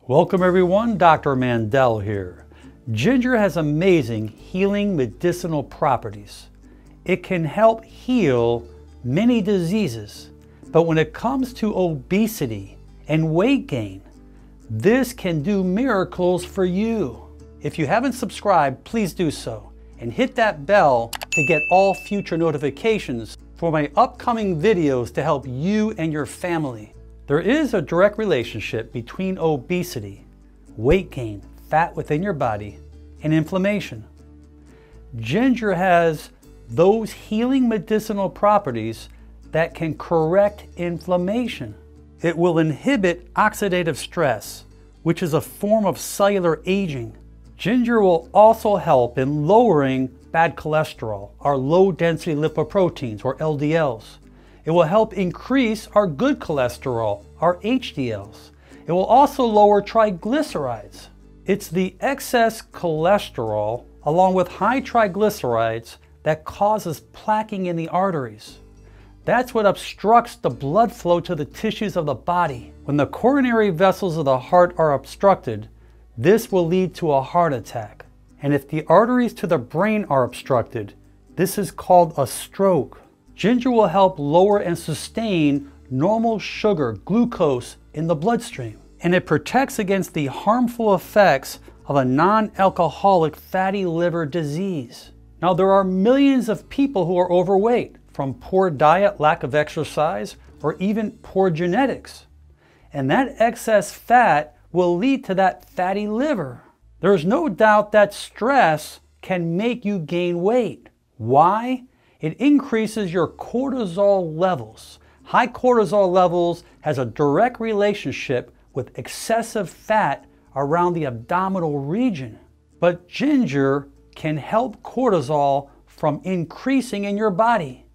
Welcome everyone, Dr. Mandel here. Ginger has amazing healing medicinal properties. It can help heal many diseases, but when it comes to obesity and weight gain, this can do miracles for you. If you haven't subscribed, please do so and hit that bell to get all future notifications for my upcoming videos to help you and your family. There is a direct relationship between obesity, weight gain, fat within your body, and inflammation. Ginger has those healing medicinal properties that can correct inflammation. It will inhibit oxidative stress, which is a form of cellular aging. Ginger will also help in lowering bad cholesterol, our low-density lipoproteins, or LDLs. It will help increase our good cholesterol, our HDLs. It will also lower triglycerides. It's the excess cholesterol, along with high triglycerides, that causes plaquing in the arteries. That's what obstructs the blood flow to the tissues of the body. When the coronary vessels of the heart are obstructed, this will lead to a heart attack. And if the arteries to the brain are obstructed, this is called a stroke. Ginger will help lower and sustain normal sugar, glucose, in the bloodstream. And it protects against the harmful effects of a non-alcoholic fatty liver disease. Now, there are millions of people who are overweight from poor diet, lack of exercise, or even poor genetics. And that excess fat will lead to that fatty liver. There's no doubt that stress can make you gain weight. Why? It increases your cortisol levels. High cortisol levels has a direct relationship with excessive fat around the abdominal region. But ginger can help cortisol from increasing in your body.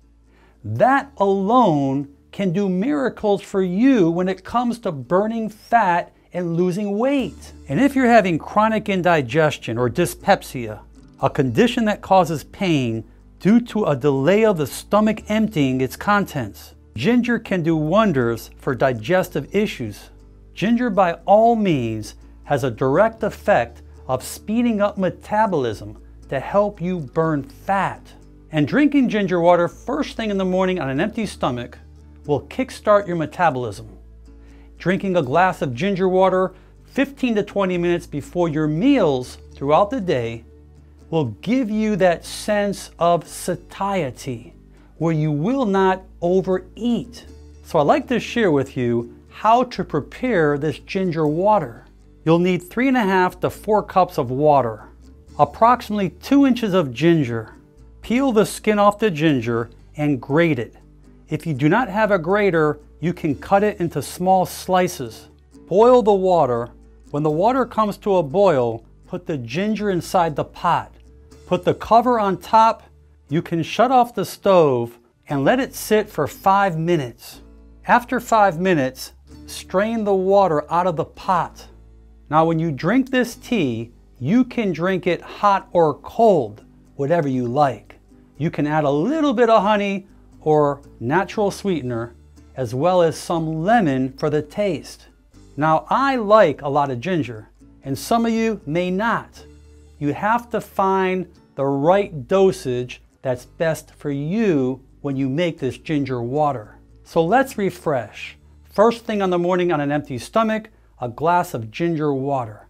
That alone can do miracles for you when it comes to burning fat and losing weight. And if you're having chronic indigestion or dyspepsia, a condition that causes pain due to a delay of the stomach emptying its contents, ginger can do wonders for digestive issues. Ginger, by all means, has a direct effect of speeding up metabolism to help you burn fat. And drinking ginger water first thing in the morning on an empty stomach will kickstart your metabolism. Drinking a glass of ginger water 15 to 20 minutes before your meals throughout the day will give you that sense of satiety where you will not overeat. So I'd like to share with you how to prepare this ginger water. You'll need 3.5 to 4 cups of water, approximately 2 inches of ginger. Peel the skin off the ginger and grate it. If you do not have a grater, you can cut it into small slices. Boil the water. When the water comes to a boil, put the ginger inside the pot. Put the cover on top. You can shut off the stove and let it sit for 5 minutes. After 5 minutes, strain the water out of the pot. Now, when you drink this tea, you can drink it hot or cold, whatever you like. You can add a little bit of honey or natural sweetener, as well as some lemon for the taste. Now, I like a lot of ginger, and some of you may not. You have to find the right dosage that's best for you when you make this ginger water. So let's refresh. First thing on the morning on an empty stomach, a glass of ginger water.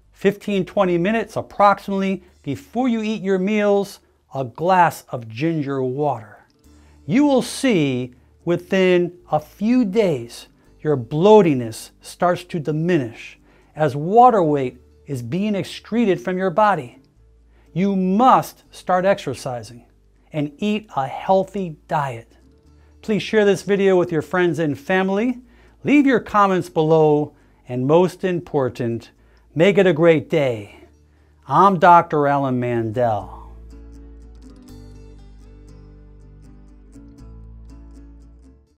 15-20 minutes approximately before you eat your meals, a glass of ginger water. You will see within a few days your bloatiness starts to diminish as water weight is being excreted from your body. You must start exercising and eat a healthy diet. Please share this video with your friends and family. Leave your comments below, and most important, make it a great day. I'm Dr. Alan Mandel.